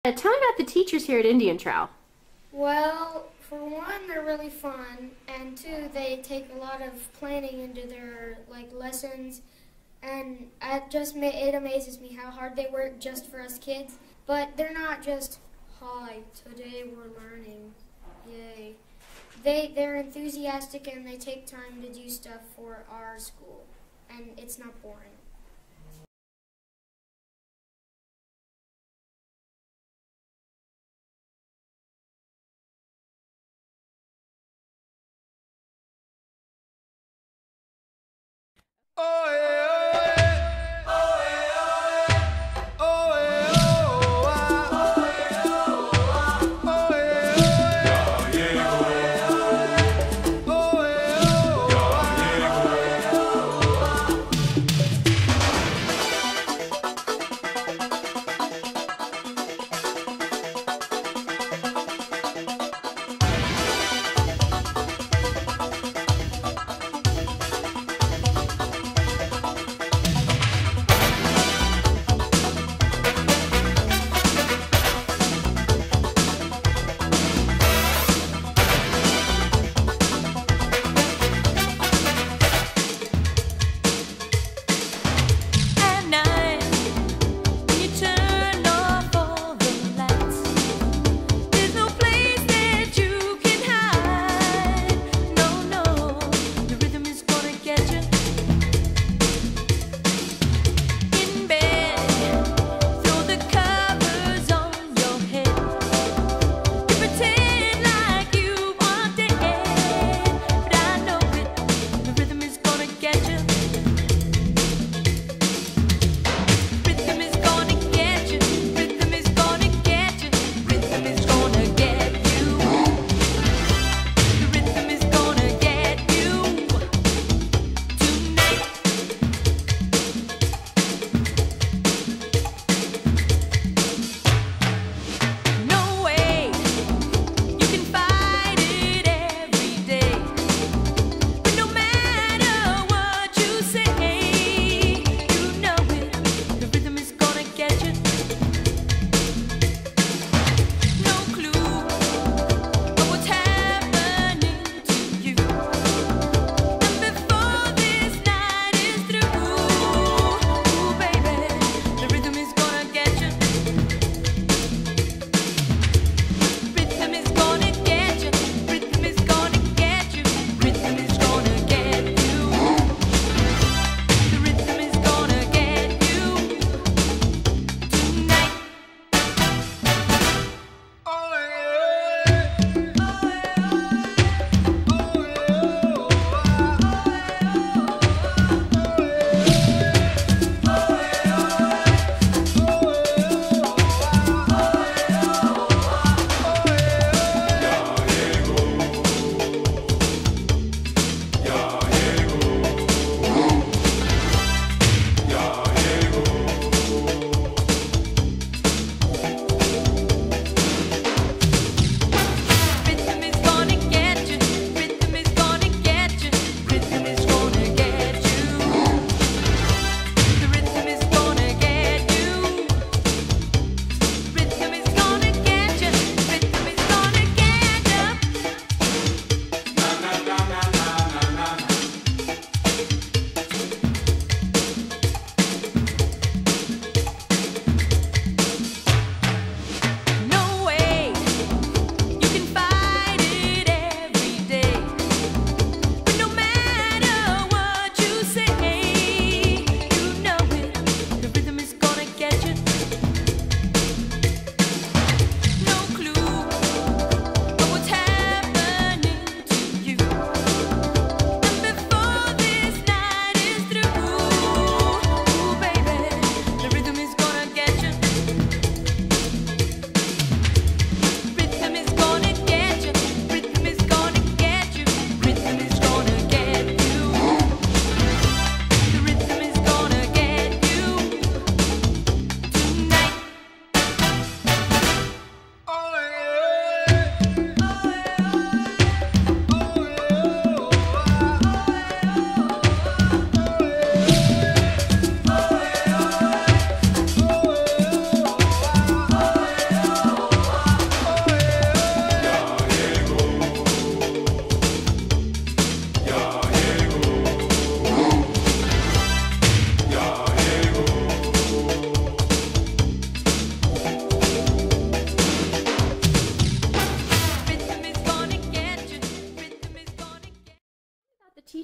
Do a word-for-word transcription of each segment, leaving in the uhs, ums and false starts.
Uh, tell me about the teachers here at Indian Trail. Well, for one, they're really fun, and two, they take a lot of planning into their like lessons, and it just ma- it amazes me how hard they work just for us kids. But they're not just, "Hi, today we're learning, yay." They they're enthusiastic and they take time to do stuff for our school, and it's not boring.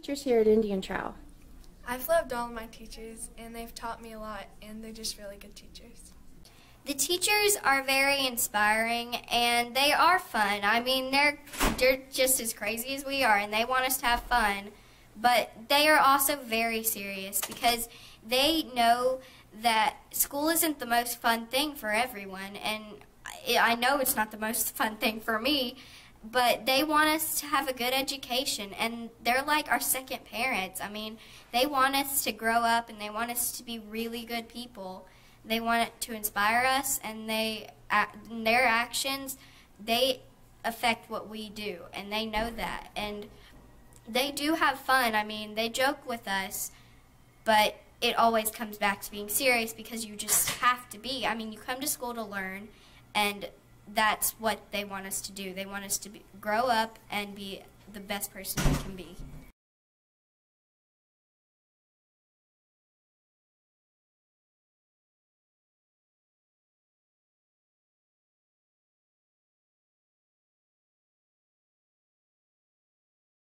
teachers here at Indian Trail? I've loved all of my teachers, and they've taught me a lot, and they're just really good teachers. The teachers are very inspiring, and they are fun. I mean, they're, they're just as crazy as we are, and they want us to have fun. But they are also very serious because they know that school isn't the most fun thing for everyone, and I know it's not the most fun thing for me, but they want us to have a good education, and they're like our second parents. I mean, they want us to grow up, and they want us to be really good people. They want it to inspire us, and they, their actions, they affect what we do, and they know that. And they do have fun. I mean, they joke with us, but it always comes back to being serious because you just have to be. I mean, you come to school to learn, and that's what they want us to do. They want us to be, grow up and be the best person we can be.